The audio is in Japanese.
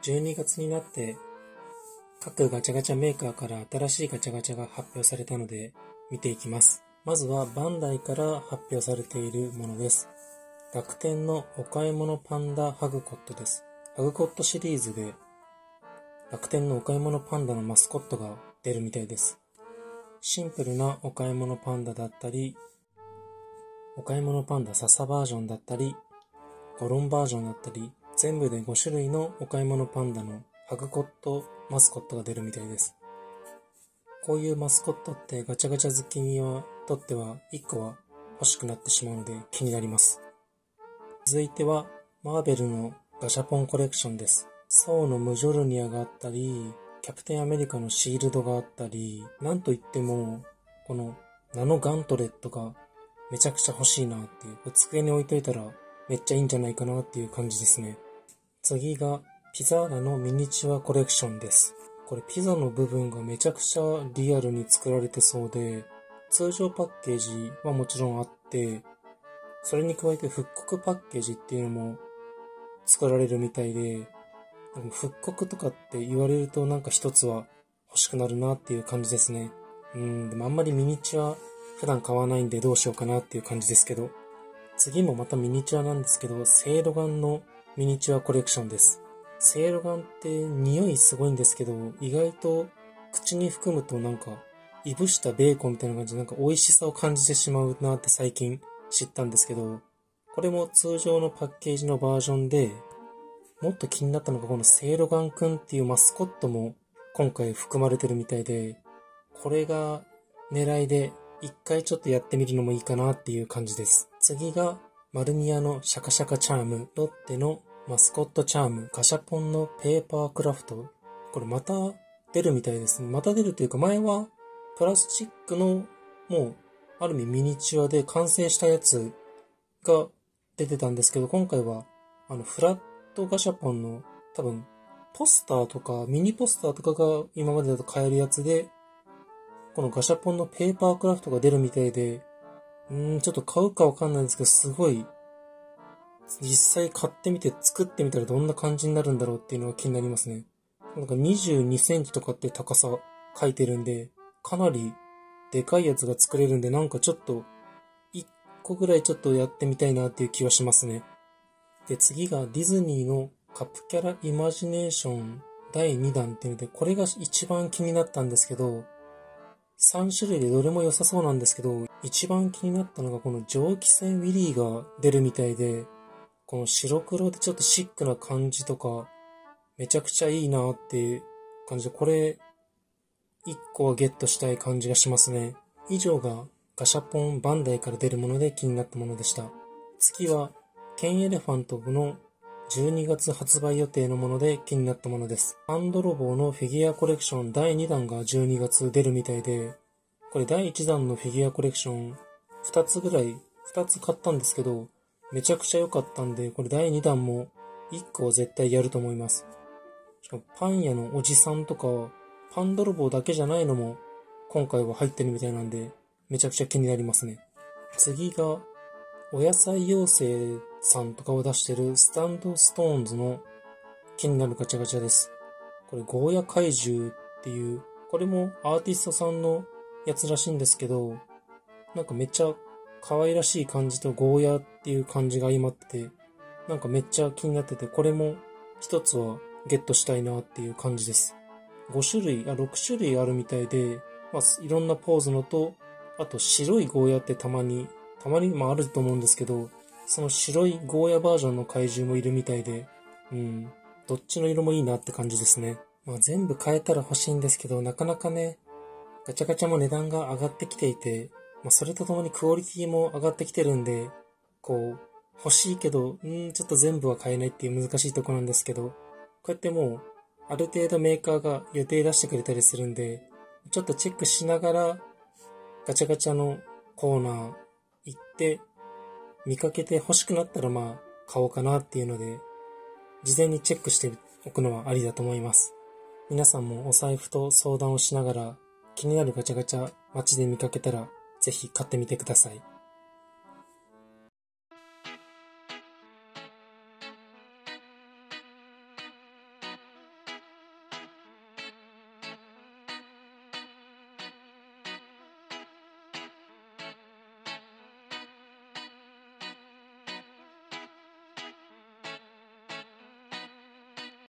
12月になって各ガチャガチャメーカーから新しいガチャガチャが発表されたので見ていきます。まずはバンダイから発表されているものです。楽天のお買い物パンダハグコットです。ハグコットシリーズで楽天のお買い物パンダのマスコットが出るみたいです。シンプルなお買い物パンダだったり、お買い物パンダ笹バージョンだったり、ゴロンバージョンだったり、全部で5種類のお買い物パンダのハグコットマスコットが出るみたいです。こういうマスコットってガチャガチャ好きにとっては1個は欲しくなってしまうので気になります。続いてはマーベルのガシャポンコレクションです。ソーのムジョルニアがあったり、キャプテンアメリカのシールドがあったり、なんといってもこのナノガントレットがめちゃくちゃ欲しいなっていう、机に置いといたらめっちゃいいんじゃないかなっていう感じですね。次がピザーラのミニチュアコレクションです。これピザの部分がめちゃくちゃリアルに作られてそうで、通常パッケージはもちろんあって、それに加えて復刻パッケージっていうのも作られるみたいで、復刻とかって言われるとなんか一つは欲しくなるなっていう感じですね。でもあんまりミニチュア普段買わないんでどうしようかなっていう感じですけど、次もまたミニチュアなんですけど、セイロガンのミニチュアコレクションです。セイロガンって匂いすごいんですけど、意外と口に含むとなんかいぶしたベーコンみたいな感じでなんか美味しさを感じてしまうなって最近知ったんですけど、これも通常のパッケージのバージョンで、もっと気になったのがこのセイロガンくんっていうマスコットも今回含まれてるみたいで、これが狙いで一回ちょっとやってみるのもいいかなっていう感じです。次がマルニアのシャカシャカチャーム、ロッテのマスコットチャーム、ガシャポンのペーパークラフト。これまた出るみたいですね。また出るというか、前はプラスチックのもうある意味ミニチュアで完成したやつが出てたんですけど、今回はフラットガシャポンの多分ポスターとかミニポスターとかが今までだと買えるやつで、このガシャポンのペーパークラフトが出るみたいで、ちょっと買うかわかんないんですけど、すごい実際買ってみて作ってみたらどんな感じになるんだろうっていうのが気になりますね。なんか22センチとかって高さ書いてるんで、かなりでかいやつが作れるんで、なんかちょっと1個ぐらいちょっとやってみたいなっていう気はしますね。で、次がディズニーのカップキャライマジネーション第2弾っていうので、これが一番気になったんですけど、3種類でどれも良さそうなんですけど、一番気になったのがこの蒸気船ウィリーが出るみたいで、この白黒でちょっとシックな感じとか、めちゃくちゃいいなっていう感じで、これ1個はゲットしたい感じがしますね。以上がガシャポンバンダイから出るもので気になったものでした。次はケンエレファントの12月発売予定のもので気になったものです。パン泥棒のフィギュアコレクション第2弾が12月出るみたいで、これ第1弾のフィギュアコレクション2つ買ったんですけど、めちゃくちゃ良かったんで、これ第2弾も1個は絶対やると思います。しかもパン屋のおじさんとか、パン泥棒だけじゃないのも今回は入ってるみたいなんで、めちゃくちゃ気になりますね。次が、お野菜妖精さんとかを出してるスタンドストーンズの気になるガチャガチャです。これゴーヤ怪獣っていう、これもアーティストさんのやつらしいんですけど、なんかめっちゃ可愛らしい感じとゴーヤっていう感じが相まってて、なんかめっちゃ気になってて、これも一つはゲットしたいなっていう感じです。6種類あるみたいで、いろんなポーズのと、あと白いゴーヤってたまにあると思うんですけど、その白いゴーヤバージョンの怪獣もいるみたいで、どっちの色もいいなって感じですね。全部買えたら欲しいんですけど、なかなかね、ガチャガチャも値段が上がってきていて、それとともにクオリティも上がってきてるんで、欲しいけど、ちょっと全部は買えないっていう難しいところなんですけど、こうやってもう、ある程度メーカーが予定出してくれたりするんで、ちょっとチェックしながら、ガチャガチャのコーナー行って、見かけて欲しくなったら買おうかなっていうので、事前にチェックしておくのはありだと思います。皆さんもお財布と相談をしながら、気になるガチャガチャ街で見かけたら、ぜひ買ってみてください。